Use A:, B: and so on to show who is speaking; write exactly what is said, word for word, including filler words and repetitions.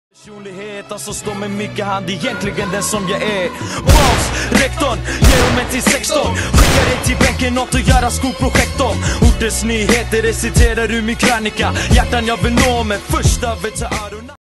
A: Personlighet, alltså står med mycket hand, egentligen den som jag är. Boss, rektorn, ger mig till sexton. Skickar dig till bänken, något att göra skolprojekt om. Ortens nyheter reciterar ur min krönika. Hjärtan jag vill nå, men först över till öronen.